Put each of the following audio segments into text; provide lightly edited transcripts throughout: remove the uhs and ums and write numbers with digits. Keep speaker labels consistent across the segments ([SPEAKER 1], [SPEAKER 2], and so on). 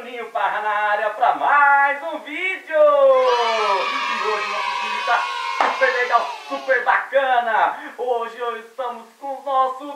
[SPEAKER 1] Juninho Parra na área para mais um vídeo! E hoje nosso vídeo está super legal, super bacana! Hoje estamos com o nosso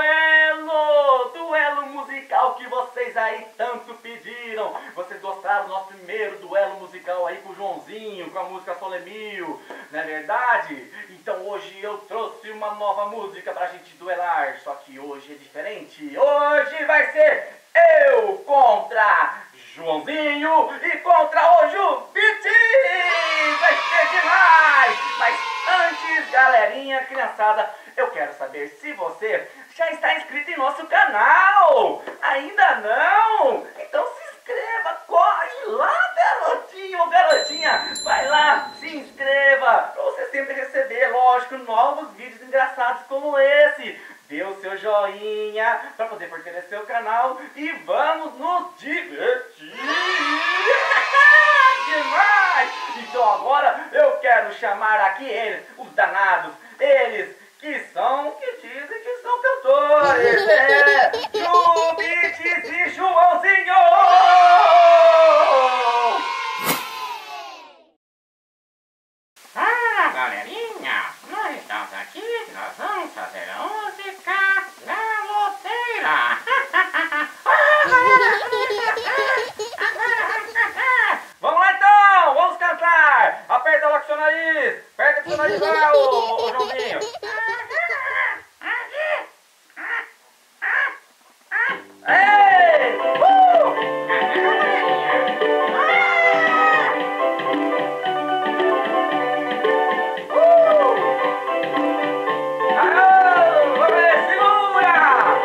[SPEAKER 1] duelo musical que vocês aí tanto pediram. Vocês gostaram do nosso primeiro duelo musical aí com o Joãozinho, com a música Solemil, não é verdade? Então hoje eu trouxe uma nova música pra gente duelar, só que hoje é diferente. Hoje vai ser eu contra Joãozinho e contra o Jubiti! Vai ser demais! Mas antes, galerinha, criançada, eu quero saber se você já está inscrito em nosso canal! Ainda não? Então se inscreva, corre lá, garotinho ou garotinha! Vai lá, se inscreva, para você sempre receber, lógico, novos vídeos engraçados como esse. Dê o seu joinha para poder fortalecer o canal e vamos nos divertir! Demais! Então agora eu quero chamar aqui eles, os danados, eles que dizem que são cantores! Jubitis e Joãozinho!
[SPEAKER 2] Ah, galerinha, nós estamos aqui, nós vamos fazer a música Galopeira.
[SPEAKER 1] Vamos lá então, vamos cantar! Aperta lá com o seu nariz! Aperta com o seu nariz lá, ô Joãozinho! Ei! Vamos ver, segura!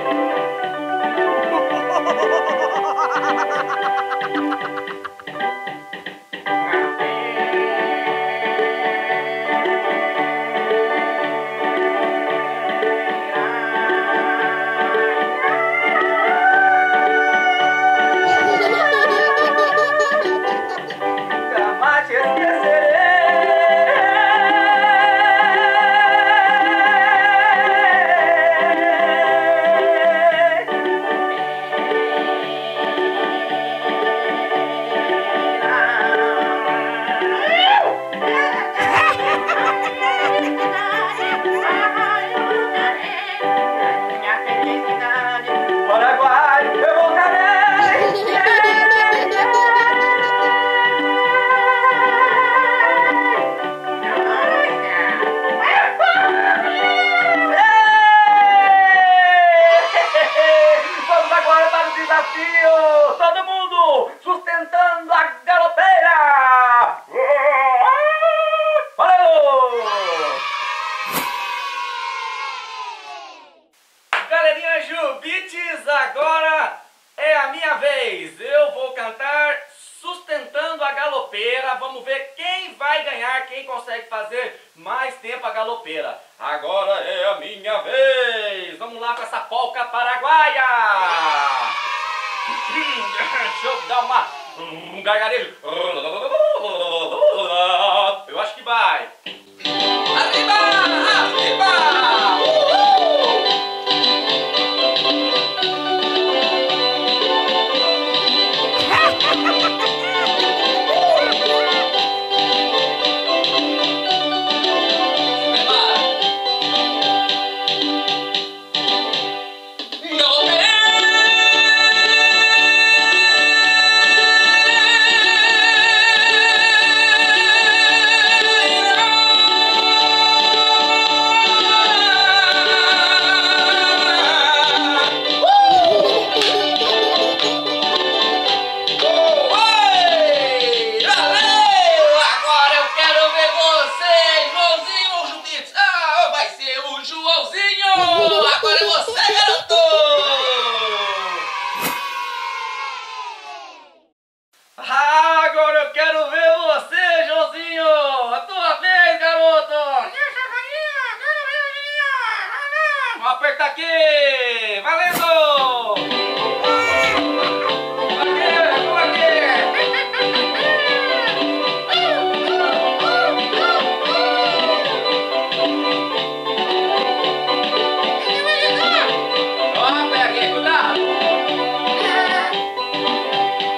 [SPEAKER 1] Jamais te
[SPEAKER 2] Minha felicidade.
[SPEAKER 1] Paraguai, eu voltarei! Vamos agora para o desafio! Todo mundo sustentando a galopeira! Valeu! Galerinha Jubitis, agora é a minha vez. Eu vou cantar Sustentando a Galopeira. Vamos ver quem vai ganhar, quem consegue fazer mais tempo a galopeira. Agora é a minha vez. Vamos lá com essa polca paraguaia. Deixa eu dar um gargarejo. Eu acho que vai. Arriba! Arriba! Agora é você, garoto! Agora eu quero ver você, Joãozinho! A tua vez, garoto! Vamos apertar aqui! Valendo! Vamos aqui! Ó, pega aqui, cuidado!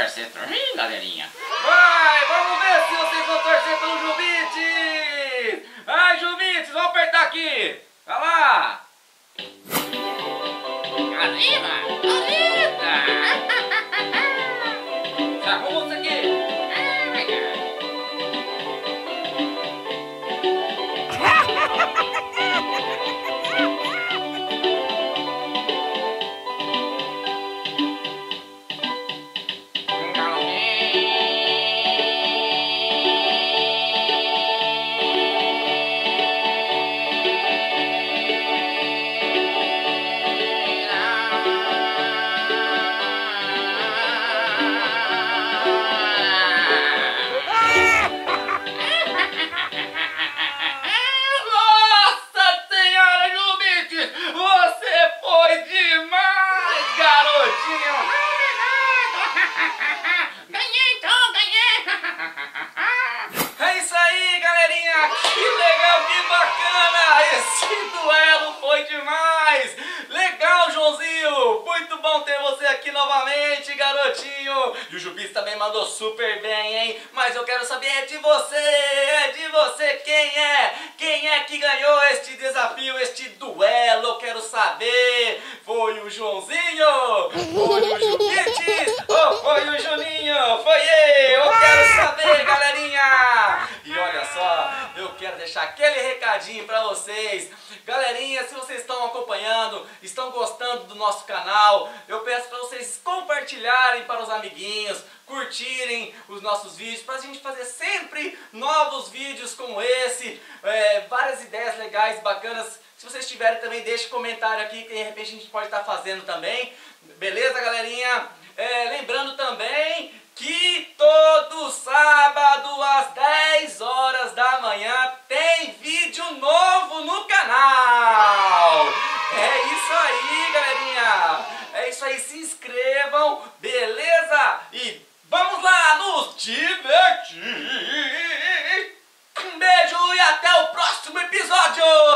[SPEAKER 2] torcer por mim, galerinha?
[SPEAKER 1] Vai, vamos ver se vocês vão torcer pelo Jubites! Ai, Jubites, vamos apertar aqui! Vai lá!
[SPEAKER 2] Arriba! Arriba!
[SPEAKER 1] Já arruma isso aqui! Novamente, garotinho. E o Jubis também mandou super bem, hein? Mas eu quero saber é de você, quem é que ganhou este desafio, este duelo? Eu quero saber. Foi o Joãozinho? Foi o Jubites? Ou foi o Juninho? Foi eu quero saber, galerinha. E olha só, eu quero deixar aquele recadinho pra vocês. Galerinha, se vocês estão acompanhando, estão gostando do nosso canal, eu peço para vocês compartilharem para os amiguinhos, curtirem os nossos vídeos, para a gente fazer sempre novos vídeos como esse, várias ideias legais, bacanas. Se vocês tiverem também, deixe comentário aqui que de repente a gente pode estar fazendo também. Beleza, galerinha? Lembrando também que todo sábado às 10 horas da manhã tem vídeo novo no canal. É isso aí, galerinha. É isso aí, se inscrevam, beleza? E vamos lá nos divertir. Um beijo e até o próximo episódio.